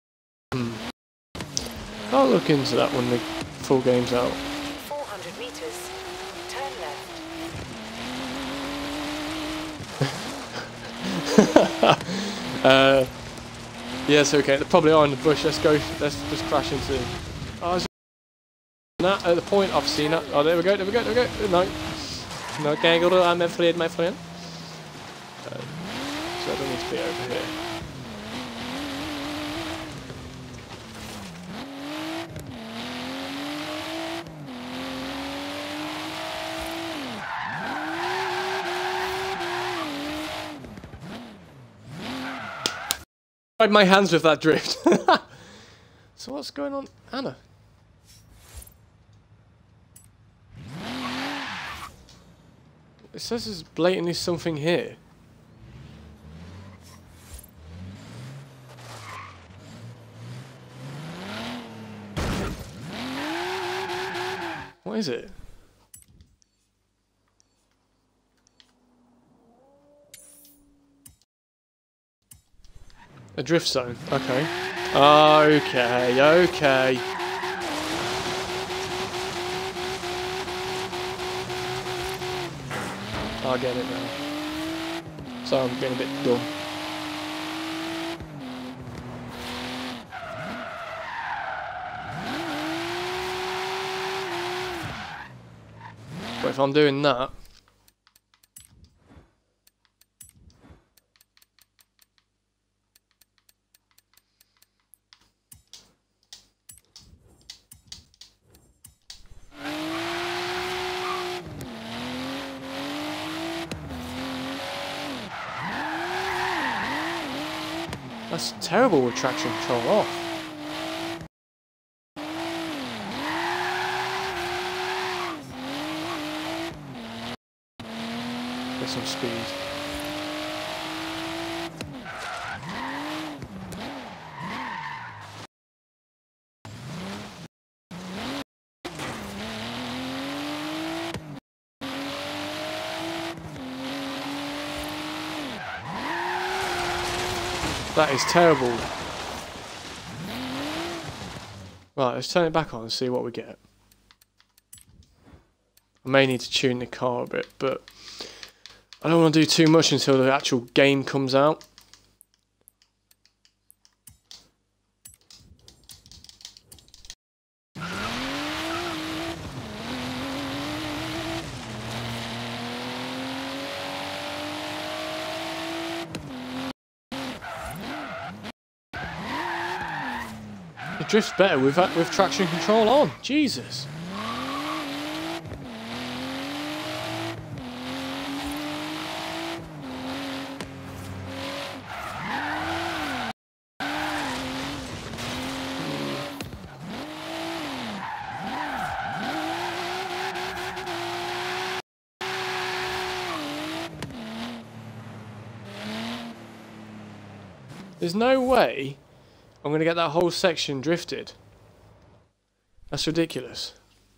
I'll look into that when the full game's out. 400 meters, turn left. Yes, okay. They probably are in the bush. Let's go. Let's just crash into. Oh, that at the point I've seen that. Oh, there we go. No, no, gangled. I'm afraid, my friend. So I don't need to be over here. My hands with that drift. So what's going on, Anna? It says there's blatantly something here. What is it? A drift zone. Okay. Okay. I get it now. So I'm being a bit dumb. But if I'm doing that, that's terrible with traction control off. Get some speed. That is terrible. Right, let's turn it back on and see what we get. I may need to tune the car a bit, but I don't want to do too much until the actual game comes out. It drifts better with traction control on. Jesus. There's no way I'm going to get that whole section drifted. That's ridiculous.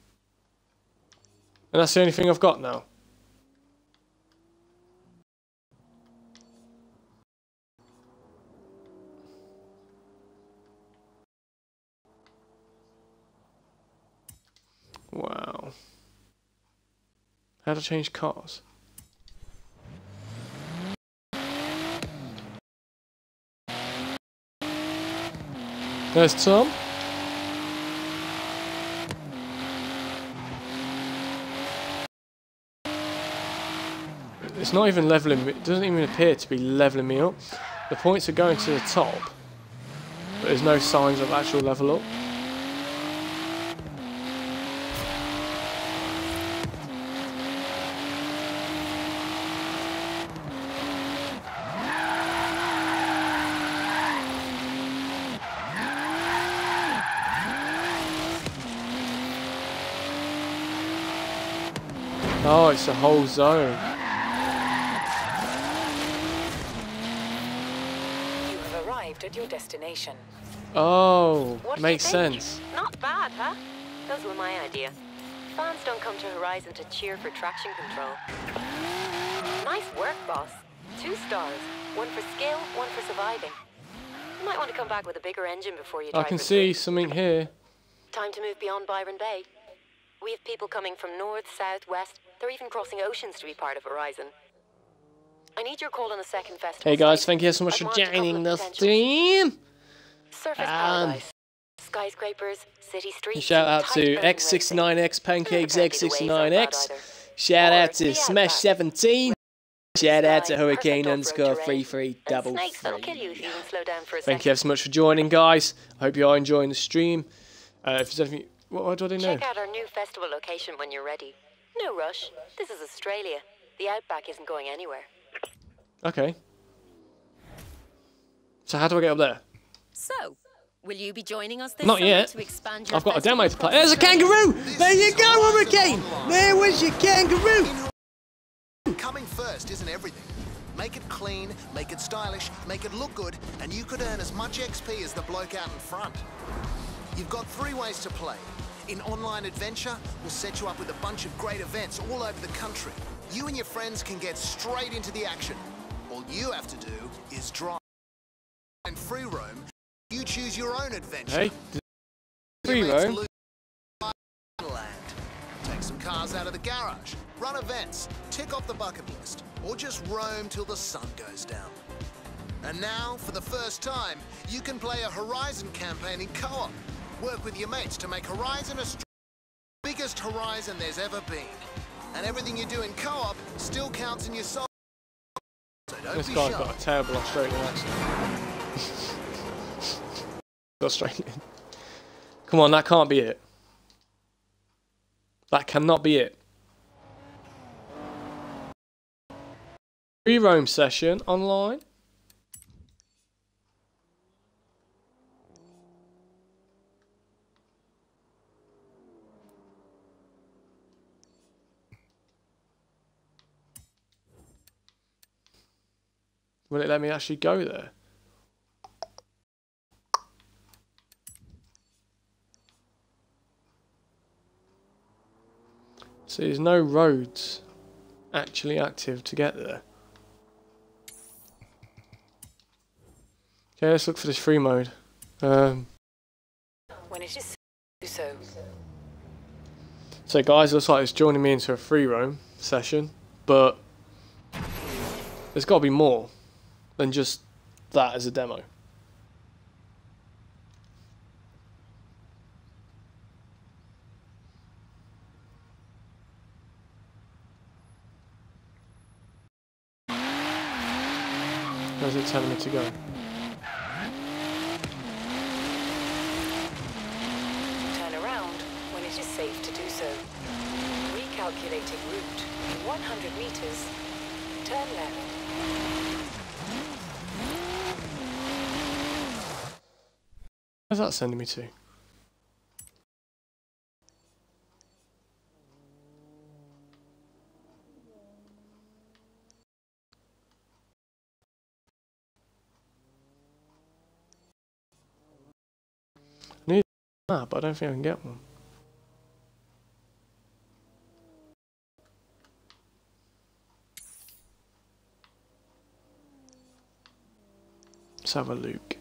And that's the only thing I've got now. Wow. How to change cars? There's Tom. It's not even leveling me. It doesn't even appear to be leveling me up. The points are going to the top, but there's no signs of actual level up. Oh, it's a whole zone. You have arrived at your destination. Oh, What do makes you think? sense. Not bad, huh? Those were my idea. Fans don't come to Horizon to cheer for traction control. Nice work, boss. 2 stars. 1 for skill, 1 for surviving. You might want to come back with a bigger engine before you I drive can for see free. something here. Time to move beyond Byron Bay. We have people coming from north, south, west. They're even crossing oceans to be part of Horizon. I need your call on a second festival. Hey guys, site. thank you so much I've for marked a couple joining of the potential stream. Surface paradise. Skyscrapers, city streets. Shout out tight to urban X69X, racing. Pancakes Apparently the waves aren't bad X69X. either. Shout Or out to the Smash outback. 17. Shout out to Sky, Hurricane perfect off-road terrain. And snakes that'll kill 3333. you if you even slow down for a Thank second. you ever so much for joining, guys. I hope you are enjoying the stream. If there's anything, what do I do now? Check out our new festival location when you're ready. No rush. This is Australia. The outback isn't going anywhere. Okay. So how do I get up there? So, will you be joining us this Not summer yet. to expand your I've got a festival demo to play. across There's a Australia? kangaroo! There you go, Hurricane! There was your kangaroo! Coming first isn't everything. Make it clean, make it stylish, make it look good, and you could earn as much XP as the bloke out in front. You've got 3 ways to play. In online adventure, we'll set you up with a bunch of great events all over the country. You and your friends can get straight into the action. All you have to do is drive. In free roam, you choose your own adventure. Hey, free Your mates roam. lose land. Take some cars out of the garage, run events, tick off the bucket list, or just roam till the sun goes down. And now, for the first time, you can play a Horizon campaign in co-op. Work with your mates to make Horizon Australia's biggest Horizon there's ever been. And everything you do in co-op still counts in your soul. So don't This be guy's shy. got a terrible Australian accent. Australian. Come on, that can't be it. That cannot be it. Free roam session online. Will it let me actually go there? So there's no roads actually active to get there. Okay, let's look for this free mode. When it is so. So guys, it looks like it's joining me into a free roam session, but there's got to be more than just that as a demo. Where's it telling me to go? Turn around when it is safe to do so. Recalculating route. In 100 meters, turn left. Where's that sending me to? I need a map, but I don't think I can get one. Let's have a look.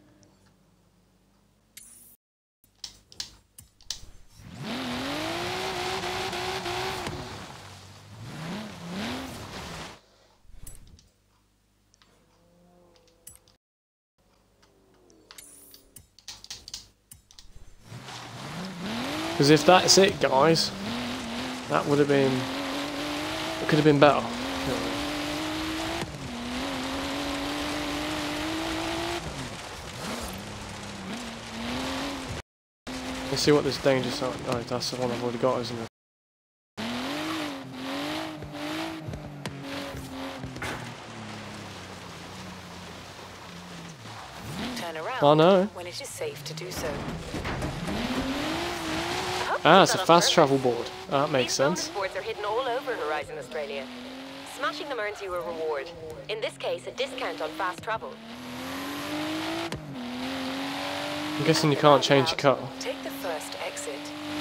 Because if that's it, guys, that would have been... it could have been better. Let's see what this danger sign... oh, that's the one I've already got, isn't it? Turn around Oh no. when it is safe to do so. Ah, it's a fast travel board. That makes sense. These boards are hidden all over Horizon Australia. Smashing them earns you a reward. In this case, a discount on fast travel. I'm guessing you can't change your car. Take the first exit.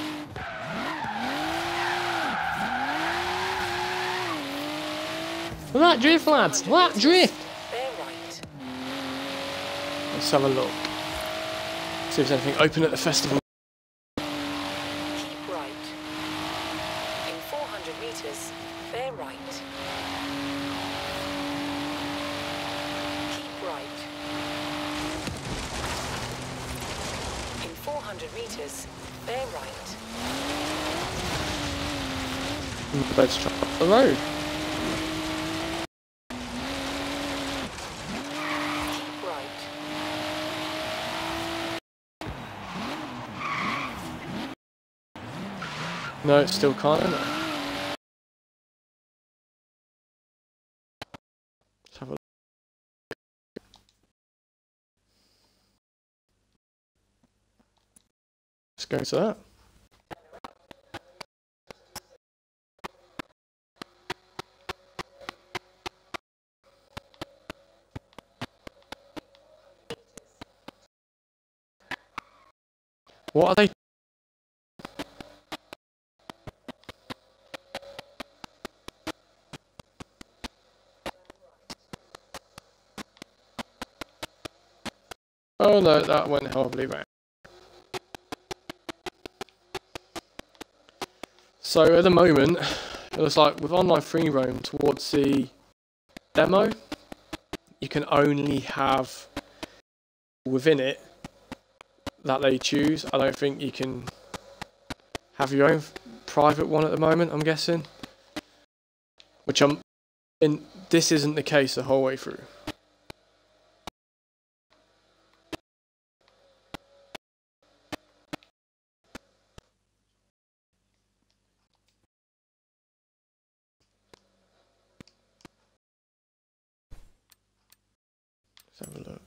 Look at that drift, lads! Look at that drift! Bear right. Let's have a look. See if there's anything open at the festival. Keep right. In 400 meters, bear right. Keep right. In 400 meters, bear right. Let's try up the road. Keep right. No, it still can't, isn't it? Let's have a look. Let's go to that. What are they? Oh no, that went horribly wrong. So at the moment, it looks like with online free roam towards the demo, you can only have within it that they choose. I don't think you can have your own private one at the moment, I'm guessing. which this isn't the case the whole way through. Let's have a look.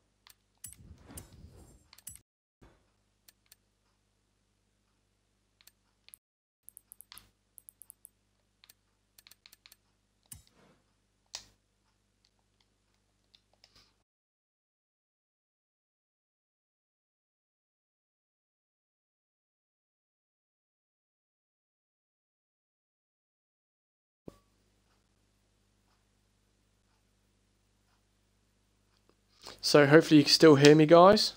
So hopefully you can still hear me, guys.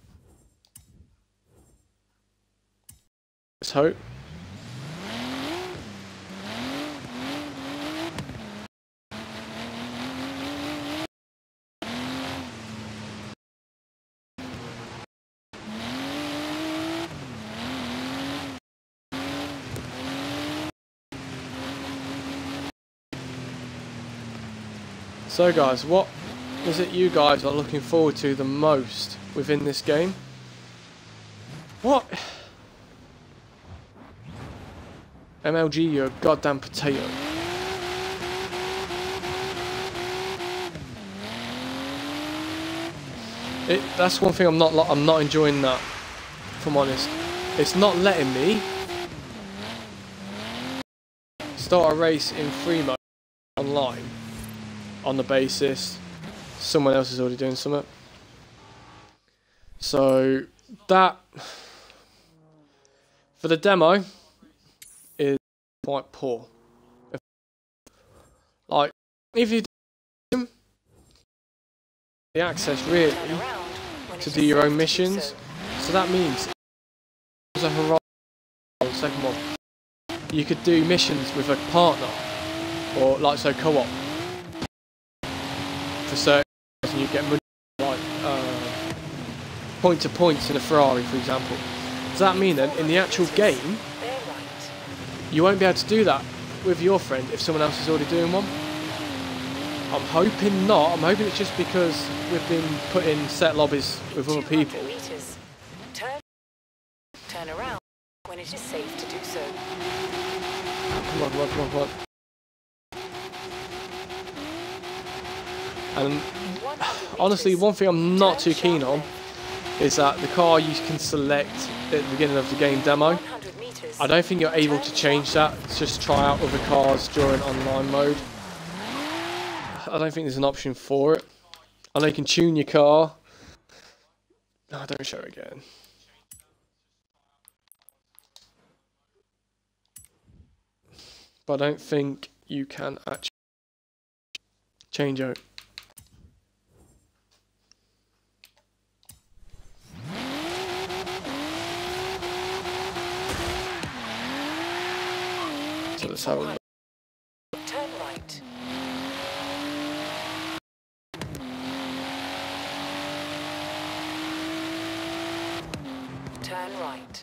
Let's hope. So guys, what is it you guys are looking forward to the most within this game? What? MLG, you're a goddamn potato. That's one thing I'm not enjoying that, if I'm honest. It's not letting me start a race in free mode online on the basis someone else is already doing something. So that for the demo is quite poor. Like if you do the access really to do your own missions, so that means FORZA HORIZON, the second one, you could do missions with a partner or like so co-op for certain. And you get money like point to points in a Ferrari, for example. Does that mean then in the actual game you won't be able to do that with your friend if someone else is already doing one? I'm hoping not. I'm hoping it's just because we've been put in set lobbies with other people. Turn around when it is safe to do so. Come on, come on, come on, come on. And honestly, one thing I'm not too keen on is that the car you can select at the beginning of the game demo, I don't think you're able to change that. Just try out other cars during online mode. I don't think there's an option for it. I know you can tune your car. No, don't show it again. But I don't think you can actually change out. So let's have a look. Turn right. Turn right.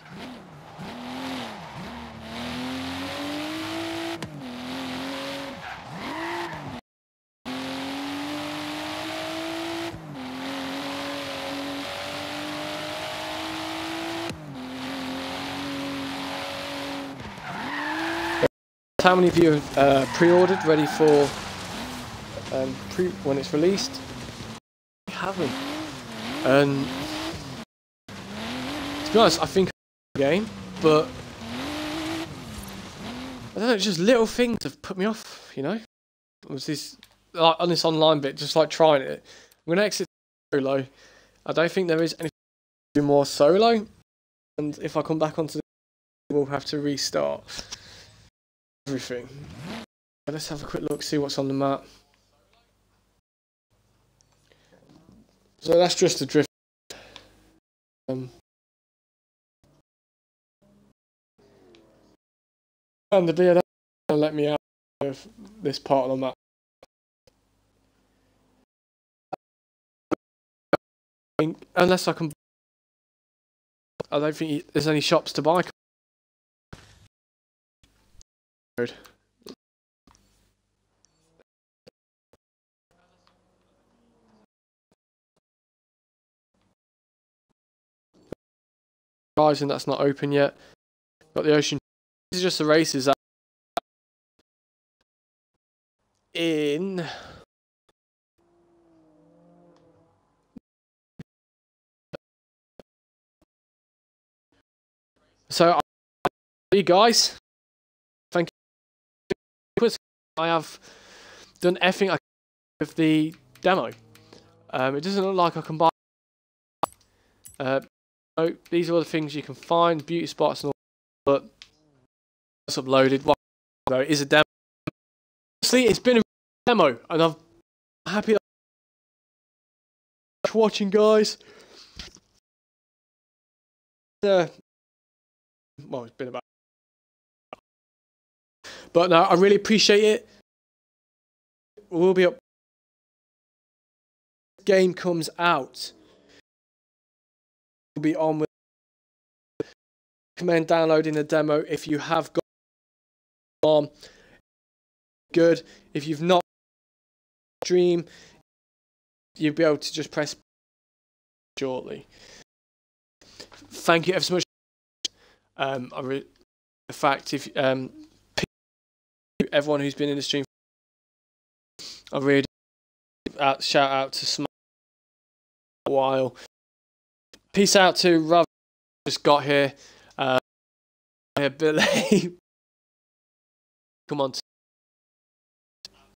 How many of you have pre-ordered, ready for when it's released? I haven't. And to be honest, I think it's a game, but I don't know. Just little things have put me off. You know, it was this like on this online bit, just like trying it. I'm gonna exit solo. I don't think there is anything to do more solo, and if I come back onto the, we'll have to restart everything. Let's have a quick look, see what's on the map. So that's just a drift. And the beer will let me out of this part of the map. Unless I can, I don't think there's any shops to buy. Horizon, that's not open yet. Got the Ocean. These are just the races that in so you guys, thank you. I have done everything I can with the demo. It doesn't look like I can buy. These are all the things you can find, beauty spots and all, but it's uploaded. Well, no, it is a demo. Honestly, it's been a demo, and I'm happy that you're watching, guys. Well, it's been about, but no, I really appreciate it. We'll be up. Game comes out. We'll be on with. Recommend downloading the demo if you have got on. Good. If you've not stream, you'll be able to just press shortly. Thank you ever so much. The fact if everyone who's been in the stream, I really shout out to Smart a while. Peace out to Rav, just got here. Billy, come on.